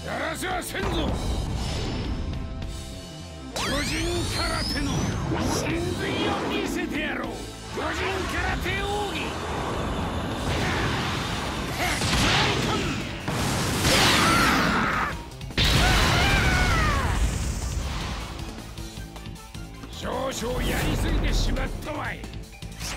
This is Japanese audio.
やらせはせんぞ。巨人空手の真髄を見せてやろう。巨人空手奥義少々やりすぎてしまったわい。